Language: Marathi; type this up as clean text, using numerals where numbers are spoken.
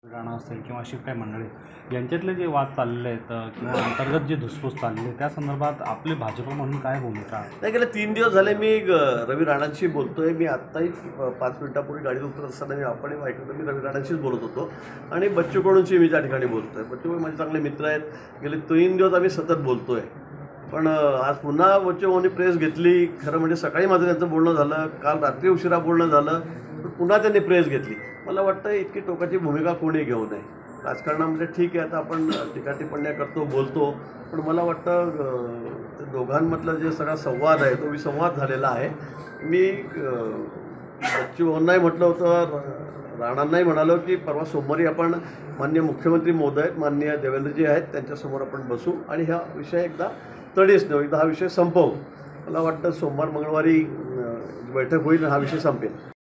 राणा असेल किंवा अशी काही मंडळी यांच्यातले जे वाद चाललेले आहेत किंवा अंतर्गत जे धुसफूस चालली आहे त्या संदर्भात आपले भाजप म्हणून काय भूमिका आहे? नाही, गेले 3 दिवस झाले मी रवी राणांशी बोलतोय. मी आत्ताही 5 मिनिटापूर्वी गाडीत उतरत असताना आपण ऐकलं, मी रवी राणांशीच बोलत होतो आणि बच्चू कडूंशी मी त्या ठिकाणी बोलतोय. बच्चू माझे चांगले मित्र आहेत. गेले 3 दिवस आम्ही सतत बोलतोय. पण आज पुन्हा बच्चूभाऊंनी प्रेस घेतली. खरं म्हणजे सकाळी माझं त्यांचं बोलणं झालं, काल रात्री उशिरा बोलणं झालं, पण पुन्हा त्यांनी प्रेस घेतली. मला वाटतं इतकी टोकाची भूमिका कोणी घेऊ नये. राजकारणामध्ये ठीक आहे, आता आपण टीकाटिप्पण्या करतो, बोलतो, पण मला वाटतं दोघांमधला जे सगळा संवाद आहे तो विसंवाद झालेला आहे. मी बच्चूभाऊंनाही म्हटलं होतं, राणांनाही म्हणालो की परवा सोमवारी आपण माननीय मुख्यमंत्री महोदय माननीय देवेंद्रजी आहेत त्यांच्यासमोर आपण बसू आणि हा विषय एकदा तडीस नेऊ, एकदा हा विषय संपवू. मला वाटतं सोमवार मंगळवारी बैठक होईल आणि हा विषय संपेल.